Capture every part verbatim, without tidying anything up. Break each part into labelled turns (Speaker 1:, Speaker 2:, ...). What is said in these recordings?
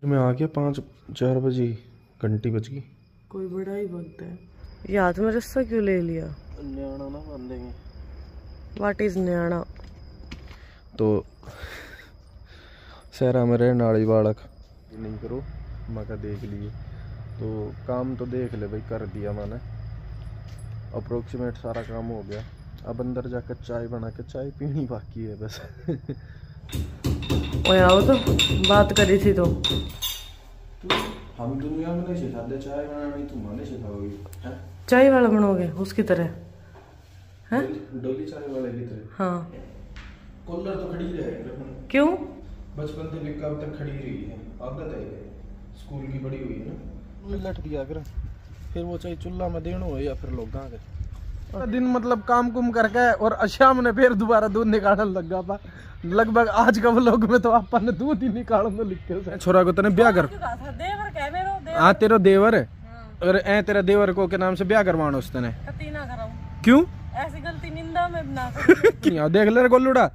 Speaker 1: मैं आ गया पाँच चार बजे, घंटी बज गई।
Speaker 2: कोई बड़ा ही वक्त है। ये हाथ में रस्सा क्यों ले लिया?
Speaker 1: न्याणा ना बांधेंगे।
Speaker 2: What is न्याणा?
Speaker 1: तो सहरा में रहे नाड़ी बाड़क नहीं करो, मका देख लिए तो काम तो देख ले भाई, कर दिया मैंने अप्रोक्सीमेट सारा काम हो गया। अब अंदर जाकर चाय बना के चाय पीनी बाकी है बस।
Speaker 2: ओए आओ तो बात करी थी तो
Speaker 1: हम दुनिया में नहीं सिखाते चाय बनाना, नहीं तुम्हारे सिखाओगी।
Speaker 2: चाय वाला बनोगे उसकी तरह है?
Speaker 1: डोली चाय वाले की तरह।
Speaker 2: हाँ
Speaker 1: कॉलर तो खड़ी रहेगी।
Speaker 2: क्यों?
Speaker 1: बचपन से लेकर अब तक खड़ी रही है, आदत है, स्कूल की बड़ी हुई है ना। लट दिया कर फिर वो चाहे चूल्हा में देना हो या फिर लोग के दिन मतलब काम कुम करके और शाम ने फिर दोबारा दूध निकालने लग गया। लगभग आज का व्लॉग में तो आपा ने दूध ही निकालने लिख के छोरा को तने ब्याह कर। हाँ तेरा देवर है और ए तेरा देवर को के नाम से ब्याह करवाना उसने ने। क्यों
Speaker 2: ऐसी गलती निंदा में बना सकती?
Speaker 1: देख ले गोलूड़ा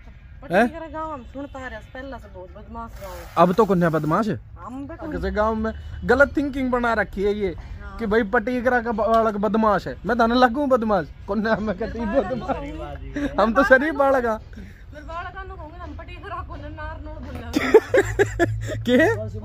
Speaker 1: अब तो कन्या बदमाश है। गाँव में गलत थिंकिंग बना रखी है ये कि भाई पटीकरा का बालक बदमाश है, मैं धन लगू बदमाश कन्या में कहती बदमाश। हम तो शरीफ बालक के।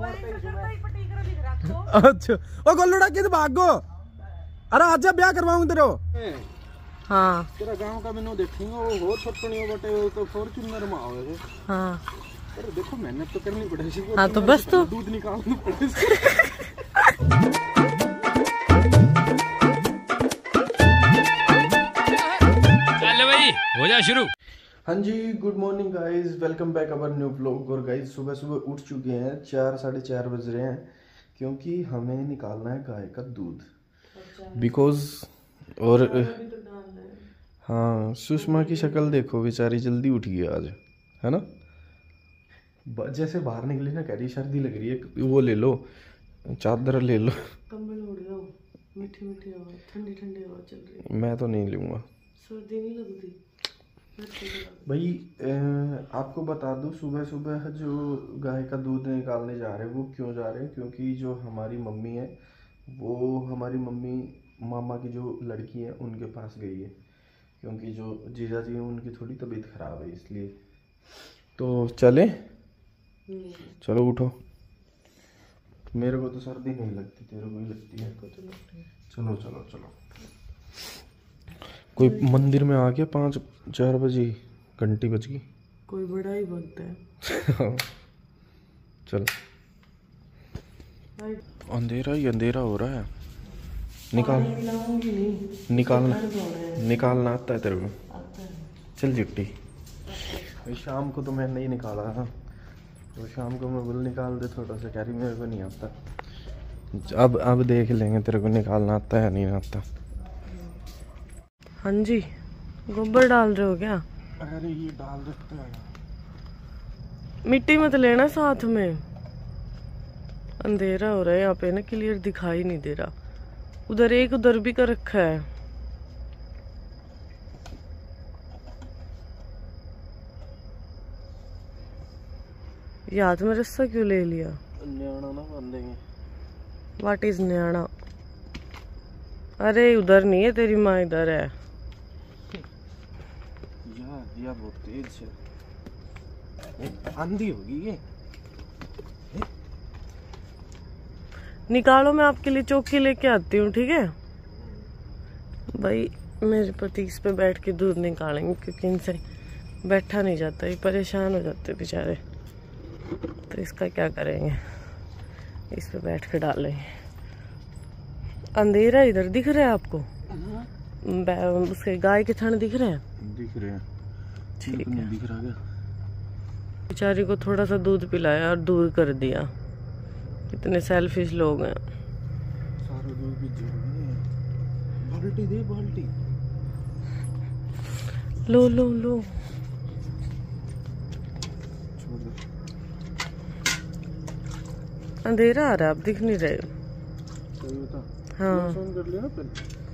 Speaker 1: अच्छा ओ गोलूड़ा किध भागो, अरे आजा ब्याह करवाऊं तेरे।
Speaker 2: हाँ
Speaker 1: तेरा गांव का मैंने देखेंगे वो हो छटनियों बटे तो फॉर्च्यूनर में आवे।
Speaker 2: हाँ
Speaker 1: अरे देखो मेहनत तो करनी पड़ेगी।
Speaker 2: हाँ तो बस तो
Speaker 1: दूध निकालना पड़ेगा।
Speaker 3: चल भाई हो जा शुरू।
Speaker 1: हाँ जी, good morning guys, welcome back our new blog. और गाइस सुबह सुबह उठ चुके हैं, चार साढ़े चार बज रहे हैं क्योंकि हमें निकालना है गाय का दूध बिकॉज। और हाँ सुषमा की शक्ल देखो, बेचारी जल्दी उठ गई आज, है ना। जैसे बाहर निकली ना कह रही सर्दी लग रही है, वो ले लो चादर ले लो,
Speaker 2: कंबल ओढ़ लो, मीठी मीठी हवा, ठंडी ठंडी हवा चल रही है।
Speaker 1: मैं तो नहीं लूँगा,
Speaker 2: सर्दी नहीं लगती
Speaker 1: भाई। ए, आपको बता दूं सुबह सुबह जो गाय का दूध निकालने जा रहे हैं वो क्यों जा रहे हैं, क्योंकि जो हमारी मम्मी है वो हमारी मम्मी मामा की जो लड़की है उनके पास गई है, क्योंकि जो जीजा जी हैं उनकी थोड़ी तबीयत ख़राब है इसलिए। तो चले चलो उठो, मेरे को तो सर्दी नहीं लगती, तेरे को ही लगती है। चलो चलो चलो, कोई मंदिर में आ गया पाँच चार बजे, घंटी बज गई।
Speaker 2: कोई बड़ा ही वक्त है।
Speaker 1: चल अंधेरा ही अंधेरा हो रहा है। निकाल निकालना निकालना आता है तेरे को? चल जुट्टी, शाम को तो मैं नहीं निकाला था, तो शाम को मैं बोल निकाल दे थोड़ा सा, कह रही मेरे को नहीं आता। अब अब देख लेंगे तेरे को निकालना आता है नहीं आता।
Speaker 2: हाँ जी, गोबर डाल रहे हो क्या?
Speaker 1: अरे ये डाल देते हैं,
Speaker 2: मिट्टी मत लेना साथ में, अंधेरा हो रहा है यहाँ पे ना, क्लियर दिखाई नहीं दे रहा। उधर एक उधर भी कर रखा है। ये हाथ में रस्सा क्यों ले लिया?
Speaker 1: न्याणा ना बांधेंगे।
Speaker 2: What is न्याणा? अरे उधर नहीं है, तेरी माँ इधर है।
Speaker 1: यार यार बहुत तेज है, आंधी होगी ये।
Speaker 2: निकालो, मैं आपके लिए चौकी लेके आती हूँ, ठीक है भाई। मेरे पति इस पे बैठ के दूध निकालेंगे क्योंकि इनसे बैठा नहीं जाता, ये परेशान हो जाते बेचारे, तो इसका क्या करेंगे, इस पे बैठ के डालेंगे। अंधेरा इधर दिख रहा है आपको? उसके गाय के थन दिख रहे हैं?
Speaker 1: दिख रहे हैं,
Speaker 2: ठीक है।
Speaker 1: दिख रहा है।
Speaker 2: बेचारी को थोड़ा सा दूध पिलाया और दूर कर दिया। कितने सेल्फिश लोग हैं।
Speaker 1: सारे दूध पी जाएंगे। बाल्टी दे, बाल्टी
Speaker 2: लो लो लो। अंधेरा आ रहा है, आप दिख नहीं रहे। हाँ
Speaker 1: कर लिया ना।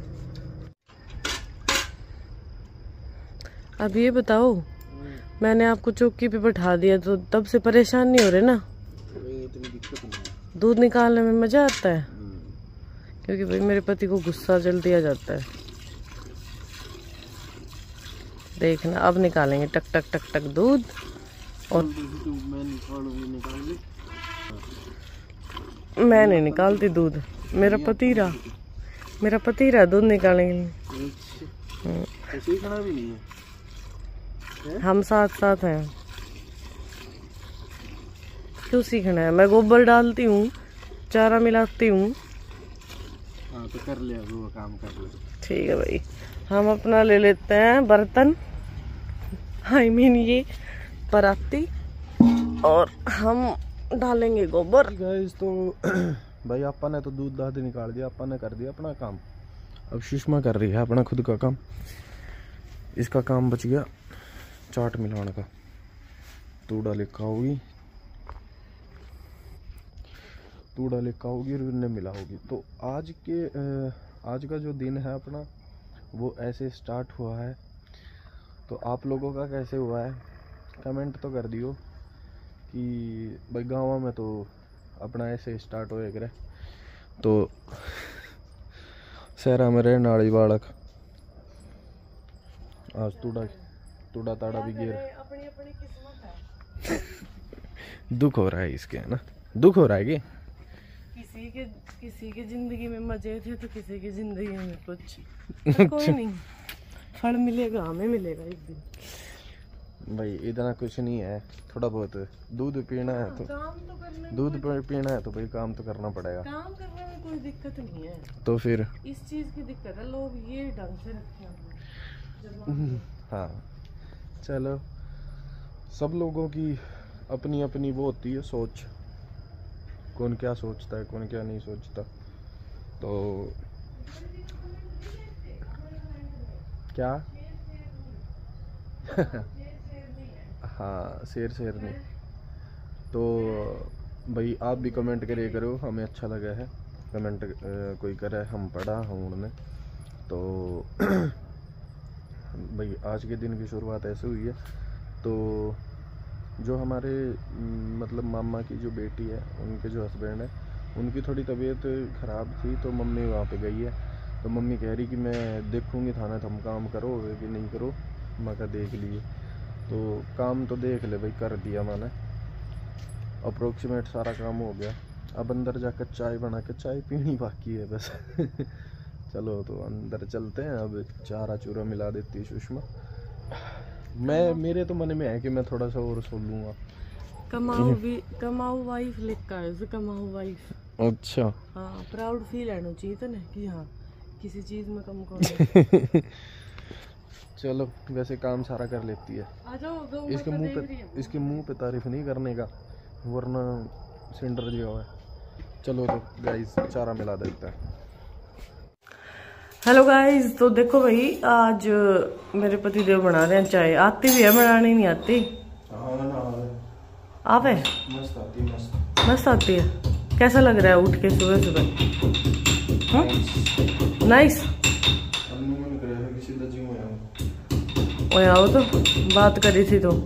Speaker 2: अब ये बताओ, मैंने आपको चौकी पे बैठा दिया तो तब से परेशान नहीं हो रहे ना?
Speaker 1: इतनी दिक्कत नहीं है।
Speaker 2: दूध निकालने में मजा आता है, क्योंकि भाई मेरे पति को गुस्सा जल्दी आ जाता है। देखना अब निकालेंगे टक टक टक टक दूध। और मैं नहीं निकालती दूध, मेरा पति रहा मेरा पति रहा दूध निकालने के लिए।
Speaker 1: सीखना भी नहीं है,
Speaker 2: हम साथ साथ हैं। क्यों सीखना है? मैं गोबर डालती हूँ, चारा मिलाती हूँ।
Speaker 1: हाँ तो कर लिया वो काम कर ले।
Speaker 2: ठीक है भाई, हम अपना ले लेते हैं बर्तन, आई मीन ये पराती, और हम डालेंगे गोबर।
Speaker 1: गाइस तो भाई आपा ने तो दूध दाद निकाल दिया, आपा ने कर दिया अपना काम। अब सुषमा कर रही है अपना खुद का काम। इसका काम बच गया चाट मिलाने का। तूड़ा लेकर आओगी तूड़ा लेकर आओगी और उन्हें मिलाओगी। तो आज के आज का जो दिन है अपना वो ऐसे स्टार्ट हुआ है। तो आप लोगों का कैसे हुआ है कमेंट तो कर दियो कि भाई गाँव में तो अपना ऐसे स्टार्ट होए करे। तो शहरा में रहने वाली बालक आज तूड़ा तूड़ा ताड़ा भी गिर
Speaker 2: अपनी अपनी किस्मत है।
Speaker 1: दुख हो रहा है इसके, है ना? दुख हो रहा है कि
Speaker 2: किसी के किसी की जिंदगी में मजे थे तो किसी की जिंदगी में कुछ। कोई नहीं, फल मिलेगा, हमें मिलेगा एक दिन।
Speaker 1: भाई इतना कुछ नहीं है, थोड़ा बहुत दूध पीना है तो
Speaker 2: काम तो करना,
Speaker 1: दूध पीना है तो भाई काम तो करना पड़ेगा।
Speaker 2: काम करने में कोई दिक्कत नहीं है।
Speaker 1: तो फिर
Speaker 2: इस चीज की दिक्कत है, लोग ये ढंग से रखते हैं।
Speaker 1: हाँ चलो, सब लोगों की अपनी अपनी वो होती है सोच, कौन क्या सोचता है कौन क्या नहीं सोचता। तो क्या हाँ शेर शेर नहीं। तो भाई आप भी कमेंट करे करो, हमें अच्छा लगा है कमेंट कोई करे, हम पढ़ा हम उड़ने। तो भाई आज के दिन की शुरुआत ऐसे हुई है। तो जो हमारे मतलब मामा की जो बेटी है, उनके जो हस्बैंड है, उनकी थोड़ी तबीयत ख़राब थी तो मम्मी वहाँ पे गई है। तो मम्मी कह रही कि मैं देखूँगी थाना तुम काम करोगे कि नहीं करो। मैं कहा देख लिए। तो काम तो देख ले भाई, कर दिया मैंने, अप्रोक्सीमेट सारा काम हो गया। अब अंदर जाकर चाय बना के चाय पीनी बाकी है बस। चलो तो अंदर चलते हैं। अब चारा चूरा मिला देती है सुषमा। मैं मेरे तो मन में है कि मैं थोड़ा सा और सो लूँगा।
Speaker 2: कमाऊ भी कमाऊ वाइफ लिखा है उसे, कमाऊ वाइफ।
Speaker 1: अच्छा
Speaker 2: हाँ, प्राउड फील आना चाहिए था ना कि हाँ किसी चीज में कम करो।
Speaker 1: चलो वैसे काम सारा कर लेती है।
Speaker 2: आ जाओ,
Speaker 1: इसके मुंह पे इसके मुंह पे तारीफ नहीं करने का, वरना सेंटर जो है। चलो तो गाइस चारा मिला देते हैं।
Speaker 2: हेलो गाइस, तो देखो भाई आज मेरे पति देव बना रहे हैं चाय। आती भी है, बनानी नहीं आती। आवे
Speaker 1: मस्त आती मस्त
Speaker 2: मस्त आती है। कैसा लग रहा है उठ के सुबह सुबह? नाइस। ओ आओ तो बात करी थी तो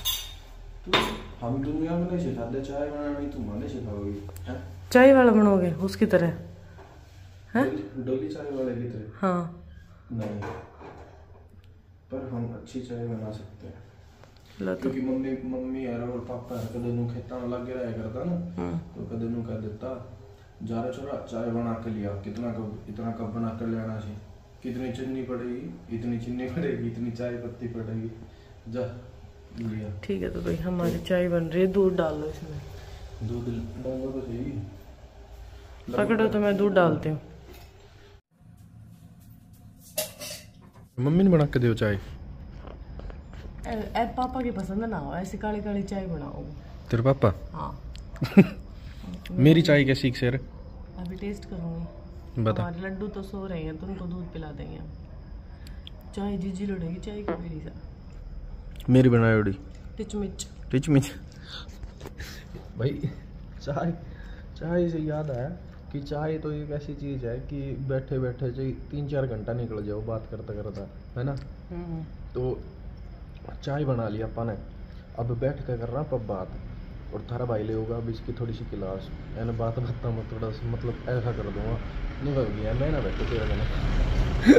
Speaker 1: हम दुनिया में नहीं सिखाते चाय बनानी, तुम नहीं सिखाओगी?
Speaker 2: चाय वाला बनोगे उसकी तरह है?
Speaker 1: डोली चाय वाले की तरह?
Speaker 2: हाँ
Speaker 1: नहीं, पर हम अच्छी चाय बना सकते हैं।
Speaker 2: तो
Speaker 1: क्योंकि मम्मी मम्मी यार और पापा यार कदे नु खेता में लग रहा करता ना, तो कदे नु कह देता जा रहा छोरा चाय बना के लिया। कितना कप इतना कप बना कर लेना चाहिए, कितनी चीनी पड़ेगी, इतनी चीनी पड़ेगी, इतनी चाय पत्ती पड़ेगी, जा लिया।
Speaker 2: ठीक है, तो भाई हमारी चाय बन रही है। दूध डाल लो इसमें।
Speaker 1: दूध डालो तो सही,
Speaker 2: पकड़ो तो मैं दूध डालती हूँ।
Speaker 1: मम्मी ने बना के दो चाय।
Speaker 2: ए, पापा की पसंद ना हो ऐसी काली काली चाय बनाओ।
Speaker 1: तेरे पापा?
Speaker 2: हाँ।
Speaker 1: मेरी चाय कैसी सर?
Speaker 2: अभी टेस्ट करूंगी।
Speaker 1: बता।
Speaker 2: हमारे लड्डू तो सो रहे हैं तो उनको दूध पिला देंगे। चाय जीजी लड़ेगी चाय की मेरी सा।
Speaker 1: मेरी बनाई उड़ी
Speaker 2: टिचमिच
Speaker 1: टिचमिच। भाई चाय चाय से याद आया कि चाय तो एक ऐसी चीज़ है कि बैठे बैठे चाहे तीन चार घंटा निकल जाओ बात करता करता, है ना? तो चाय बना लिया अपन ने, अब बैठ कर कर रहा पर बात। और थारा भाई ले होगा अब इसकी थोड़ी सी क्लास मैंने बात बताता मैं थोड़ा सा मतलब ऐसा कर दूंगा नहीं कर गया मैं ना बैठो तेरा कहना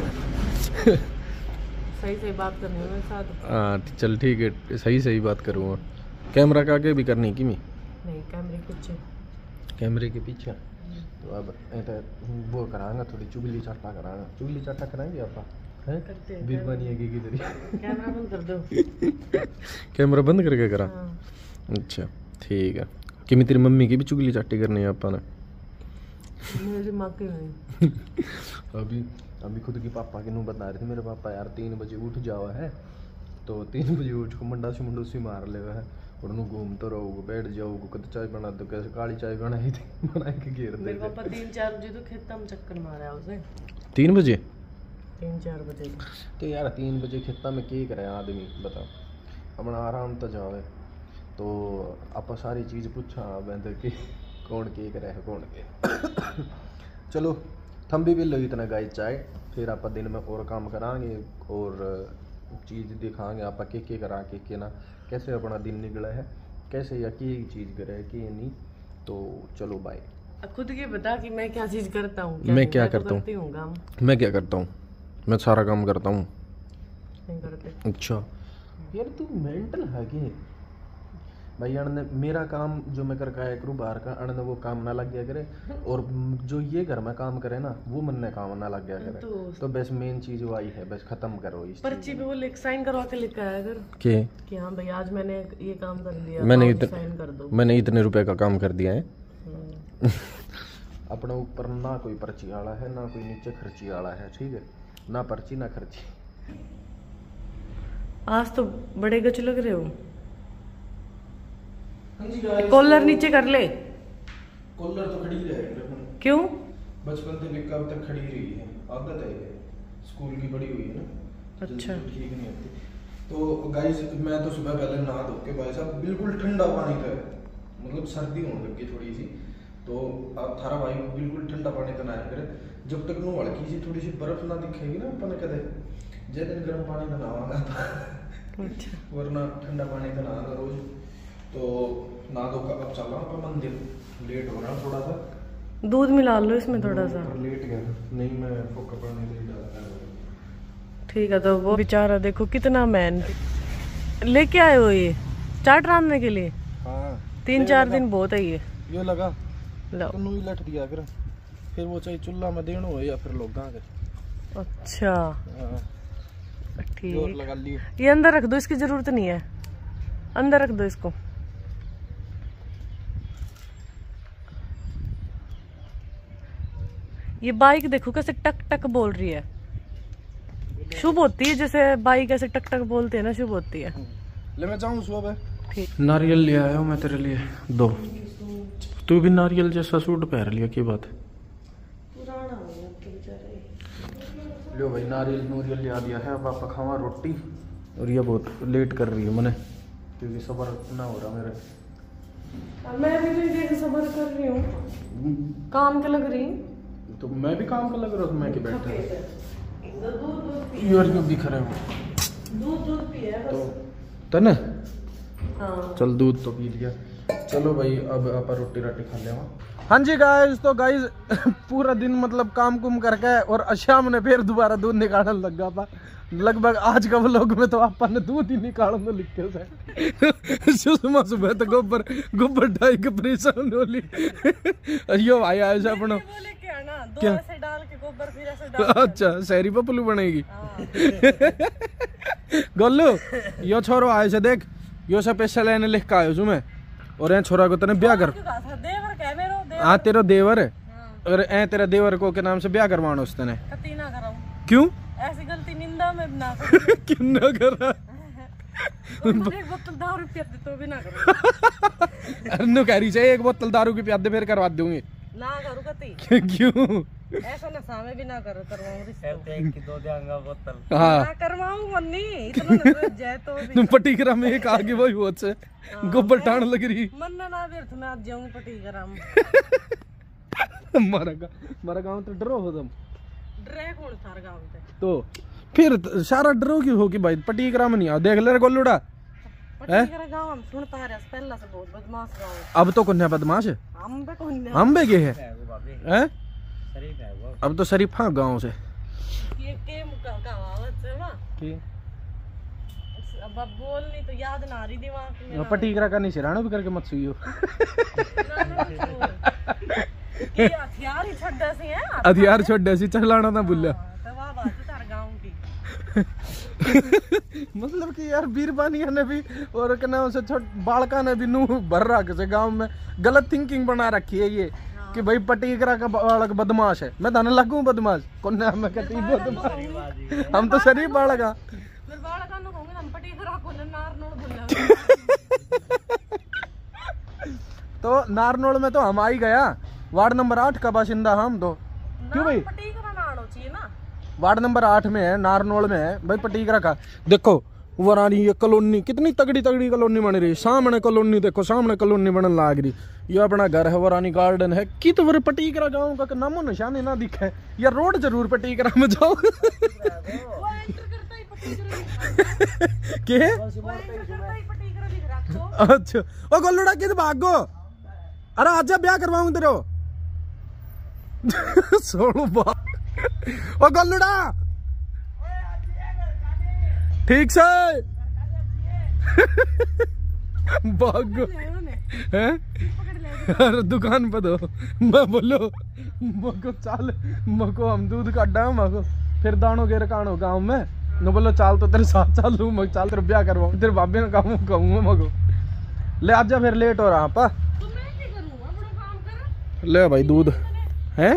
Speaker 2: सही सही बात करनी है मेरे साथ।
Speaker 1: हाँ चल ठीक है सही सही बात करूँगा। कैमरा का आगे भी करनी कि मैं
Speaker 2: नहीं कैमरे के पीछे
Speaker 1: कैमरे के पीछे तो अब ऐसा वो करांगा थोड़ी चुगली चाटा करांगा चुगली चाटा कराएंगे आप हैं बीरबानी है की किधर
Speaker 2: कैमरा बंद कर दो
Speaker 1: कैमरा बंद करके करा।
Speaker 2: हाँ।
Speaker 1: अच्छा ठीक है कि मैं तेरी मम्मी की भी चुगली चाटी करनी है आपा ने
Speaker 2: मेरे दिमाग की नहीं
Speaker 1: अभी अभी खुद की पापा के नू बता रहे थे मेरे पापा यार तीन बजे उठ जावा है तो तीन बजे उठ को मंडा से मंडूसी मार लेगा है और नू घूमते रहोगे बैठ जाओगे कद चाय बना दो कैसे काली चाय बनाई थी बना के घेर
Speaker 2: मेरे पापा तीन चार बजे तो खेतों में चक्कर मारा उसे
Speaker 1: तीन बजे
Speaker 2: तीन चार बजे
Speaker 1: तो यार तीन बजे खेता में क्या करे आदमी बता अपना आराम तो जावे तो आप सारी चीज़ पूछा बेंदर की कौन के करे है कौन के चलो थम भी लो इतना गाय चाय फिर आप दिन में और काम करांगे और चीज़ दिखाएंगे आप के के करा के के ना कैसे अपना दिन निकला है कैसे या की चीज़ करे कि नहीं तो चलो बाय।
Speaker 2: खुद की बता कि मैं क्या चीज करता हूँ
Speaker 1: मैं क्या करता हूँ मैं क्या करता हूँ मैं सारा काम करता हूँ
Speaker 2: नहीं करते।
Speaker 1: अच्छा यार तू मेंटल है कि भाई अण ने मेरा काम जो मैं करके आया करूँ बाहर का अण ने वो काम ना लग गया करे और जो ये घर में काम करे ना वो मन ने काम ना लग गया करे
Speaker 2: तो,
Speaker 1: तो बस मेन चीज वो आई है बस खत्म करो इस
Speaker 2: पर्ची पे वो लिख साइन करवा के लिखा है अगर
Speaker 1: के
Speaker 2: कि हाँ भाई आज मैंने ये काम कर दिया
Speaker 1: मैंने
Speaker 2: तो
Speaker 1: इतने
Speaker 2: साइन कर दो
Speaker 1: मैंने इतने रुपए का काम कर दिया है
Speaker 2: हम्म।
Speaker 1: अपने ऊपर ना कोई पर्ची वाला है ना कोई नीचे खर्ची वाला है ठीक है ना पर्ची ना खर्ची।
Speaker 2: आज तो बड़े गच लग रहे हो कॉलर नीचे कर ले
Speaker 1: कॉलर तो खड़ी रहेगी
Speaker 2: क्यों
Speaker 1: बचपन से लेकर अब तक खड़ी रही है आदत है स्कूल की बड़ी हुई है ना
Speaker 2: अच्छा
Speaker 1: ठीक नहीं होती तो गाइस मैं तो सुबह पहले नहा धो के भाई साहब बिल्कुल ठंडा पानी था मतलब सर्दी होने लगी थोड़ी सी तो अब थारा भाई बिल्कुल ठंडा पानी तो नहाया करे जब तक नो हल्की सी थोड़ी सी बर्फ ना दिखेगी ना अपन कहते जय दिन गर्म पानी तो नहावागा
Speaker 2: अच्छा
Speaker 1: वरना ठंडा पानी तो नहागा रोज तो ना दो का अब चला पर मंदिर लेट हो रहा थोड़ा सा
Speaker 2: दूध मिला लो इसमें थोड़ा सा
Speaker 1: लेट गया नहीं मैं फोका पानी नहीं डालता
Speaker 2: ठीक है तो वो बेचारा देखो कितना मैन लेके आए हो ये चाट रांधने के लिए।
Speaker 1: हाँ
Speaker 2: तीन चार दिन बहुत है ये
Speaker 1: ये लगा
Speaker 2: लो
Speaker 1: तो ही लट दिया फिर फिर वो चाहे चूल्हा में देना हो या फिर लोग के
Speaker 2: अच्छा
Speaker 1: जोर
Speaker 2: ठीक
Speaker 1: लगा लिए
Speaker 2: ये अंदर रख दो इसकी जरूरत नहीं है अंदर रख दो इसको। ये बाइक देखो कैसे टक टक बोल रही है शुभ होती है जैसे बाइक ऐसे टक टक बोलते हैं ना शुभ होती है।
Speaker 1: ले मैं जाऊँ सुबह
Speaker 2: ठीक
Speaker 1: नारियल ले आया हूँ मैं तेरे लिए दो तू भी नारियल जैसा सूट पहन लिया की बात
Speaker 2: पुराना हो गया तो बेचारे।
Speaker 1: लो भाई नारियल नूरियल ले आ दिया है अब आप खावा रोटी और ये बहुत लेट कर रही है मैंने क्योंकि सबर ना हो रहा मेरे
Speaker 2: मैं भी तो देख सबर कर रही हूँ काम के लग रही
Speaker 1: तो मैं भी काम कर लग रहा था मैं के बैठे
Speaker 2: दूध दूध
Speaker 1: यार क्यों दिख रहे हो
Speaker 2: दूध दूध पिया
Speaker 1: तो तने
Speaker 2: हाँ
Speaker 1: चल दूध तो पी लिया चलो भाई अब आप रोटी राटी खा ले। हाँ जी गाइस तो गाइस पूरा दिन मतलब काम कुम करके और शाम ने फिर दोबारा दूध निकालने लग गया था लगभग आज का व्लॉग में तो आपा ने दूध ही निकालने लिखे थे सुषमा सुबह तो गोबर गोबर ढाई के परेशान होली यो भाई आए से अपना
Speaker 2: क्या ऐसे डाल के गोबर फिर ऐसे डाल
Speaker 1: अच्छा शहरी पपलू बनेगी गोलू यो छोरो आए से देख यो से पैसा लेने लिख के आयो छू मैं और ए छोरा को तने ब्याह कर
Speaker 2: देवर कह मेरो देवर
Speaker 1: हाँ तेरा देवर है और ए तेरा देवर को के नाम से ब्याह करवाना उसने
Speaker 2: ना कराऊं
Speaker 1: क्यों
Speaker 2: ऐसी गलती निंदा में ना करूं
Speaker 1: क्यों ना करा
Speaker 2: एक बोतल दारू रुपया दे तो भी ना करूं
Speaker 1: अन्नू कह रही चाहिए एक बोतल दारू की प्यादे फिर करवा दूंगी
Speaker 2: ना करूं कती
Speaker 1: क्यों
Speaker 2: ऐसा ना सामे भी ना कर करवाऊं रिश्ता एक की दो देंगा बोतल
Speaker 1: हाँ
Speaker 2: ना करवाऊं मन्नी इतना ना जाए तो भी
Speaker 1: तुम पटीकरा में एक आगे वही बहुत से गोबर टाण लग रही
Speaker 2: मन ना व्यर्थ में आज जाऊं पटीकरा में
Speaker 1: मारा का मारा गांव तो डरो हो तुम
Speaker 2: डरे कौन सारा गांव पे
Speaker 1: तो फिर सारा डरो क्यों हो कि भाई पटीकरा में नहीं आ देख ले गोलूड़ा
Speaker 2: गांव हम सुनता रहे पहला से बहुत बदमाश गांव है।
Speaker 1: अब तो कौन बदमाश है?
Speaker 2: हम पे कौन
Speaker 1: हम पे के है हैं? अब तो शरीफा गांव से
Speaker 2: ये के कहावत है ना
Speaker 1: की
Speaker 2: अब अब बोल नहीं तो याद ना आ रही दिमाग में।
Speaker 1: पटीकरा का नहीं सिरानो भी करके मत सुइयो।
Speaker 2: ये हथियार ही छड्डा से है।
Speaker 1: हथियार छोड़ सी चलाना ना भूलिया।
Speaker 2: तो वाह बात तार गांव की।
Speaker 1: मतलब कि यार बीरबानिया ने भी और क्या नाम से छोट बालका ने भी नू भर रखा से गांव में गलत थिंकिंग बना रखी है ये कि भाई पटीकरा का बालक बदमाश है। मैं थाने लगूं बदमाश कौन है? मैं कहती बदमाश हम तो शरीफ बालका
Speaker 2: फिर बालका नु कहूंगा हम पटीकरा को नार नोड़ बोला।
Speaker 1: तो नारनोल में तो हम आ ही गया। वार्ड नंबर आठ का बाशिंदा हम तो क्यों भाई?
Speaker 2: पटीकरा ना आना चाहिए ना।
Speaker 1: वार्ड नंबर आठ में है, नारनोल में है भाई पटीकरा का। देखो वरानी ये कॉलोनी कितनी तगड़ी तगड़ी कॉलोनी बन रही है। सामने कॉलोनी देखो, सामने कॉलोनी बनने लाग रही। ये अपना घर है, वरानी गार्डन है कि तो वर पटीकरा गांव का नामो निशान ना दिखे। या रोड जरूर पटीकरा में जाओ। के अच्छा ओ गोलुड़ा किध भागो। अरे आजा ब्याह करवाऊं तेरे सोलू बात। ओ गोलुड़ा ठीक से भागो हैं? अरे दुकान पे दो मैं बोलो मको चाल मको हम दूध काटा मको फिर दानो के रकानो गाँव में न बोलो चाल तो तेरे साथ चालू मग चाल तेरे ब्याह करवाऊं तेरे भाभी ने कहूँ कहूँगा मको ले आजा फिर लेट हो रहा पा। ले भाई दूध है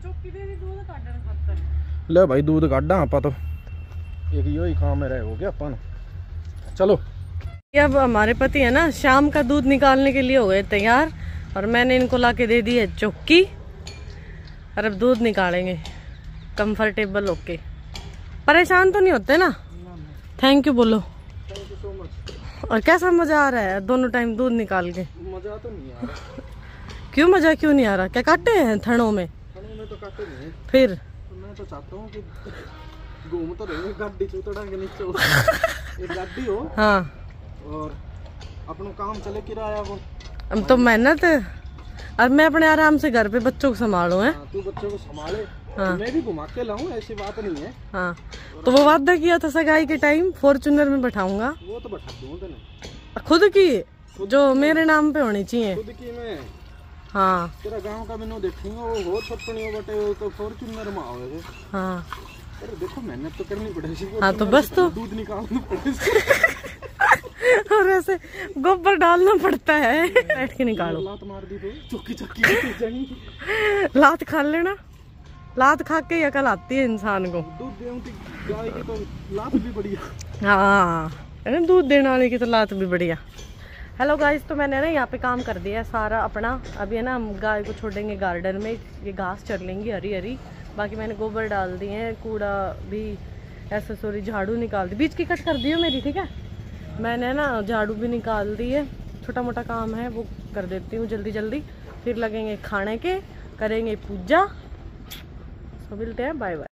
Speaker 1: ले भाई दूध काटा आपा तो एक यो ही काम में रहे हो गया अपन। चलो
Speaker 2: अब हमारे पति है ना शाम का दूध निकालने के लिए हो गए तैयार और मैंने इनको लाके दे दी है चौकी और अब दूध निकालेंगे कंफर्टेबल होके। परेशान तो नहीं होते ना? थैंक यू बोलो। और कैसा मजा आ रहा है दोनों टाइम दूध निकाल के?
Speaker 1: मजा तो नहीं आ रहा।
Speaker 2: क्यों मजा क्यों नहीं आ रहा? क्या काटे हैं थनों में?
Speaker 1: थनों में तो काटे नहीं।
Speaker 2: फिर
Speaker 1: तो मैं तो चाहता हूँ कि घूम तो रहे गाड़ी चूतड़ा के नीचे एक गाड़ी हो
Speaker 2: हाँ
Speaker 1: और अपना काम चले किराया वो।
Speaker 2: अब तो मेहनत है और मैं अपने आराम से घर पे बच्चों को संभालू है।
Speaker 1: हाँ, तू बच्चों को संभाले।
Speaker 2: हाँ।
Speaker 1: तो मैं भी घुमा के लाऊं ऐसी बात नहीं है।
Speaker 2: हाँ तो वो वादा किया था सगाई के टाइम फॉर्च्यूनर में बैठाऊंगा।
Speaker 1: वो तो बैठा दूंगा
Speaker 2: खुद की जो मेरे नाम पे होनी चाहिए।
Speaker 1: खुद की मैं
Speaker 2: हाँ
Speaker 1: तेरा गांव का मैंने देखूंगा वो हो छपनी बटे तो फॉर्च्यूनर में आओगे।
Speaker 2: हाँ
Speaker 1: अरे देखो मेहनत तो करनी पड़ेगी।
Speaker 2: हाँ तो बस तो
Speaker 1: दूध निकालना पड़ेगा
Speaker 2: और ऐसे गोबर डालना पड़ता है। बैठ के निकालो।
Speaker 1: लात मार दी तो चौकी चौकी जाएंगी।
Speaker 2: लात खा लेना। लात खा के अकल आती है इंसान को।
Speaker 1: दूध देऊं तो गाय की तो लात भी बढ़िया।
Speaker 2: हाँ है ना दूध देने वाले की तो लात भी बढ़िया। हेलो गाइस तो मैंने ना यहाँ पे काम कर दिया है सारा अपना। अभी है ना हम गाय को छोड़ेंगे गार्डन में, ये घास चर लेंगी हरी हरी। बाकी मैंने गोबर डाल दिए हैं, कूड़ा भी ऐसे सॉरी झाड़ू निकाल दी, बीच की कट कर दी हो मेरी ठीक है। मैंने ना झाड़ू भी निकाल दी है, छोटा मोटा काम है वो कर देती हूँ जल्दी जल्दी। फिर लगेंगे खाने के, करेंगे पूजा। तो मिलते हैं, बाय बाय।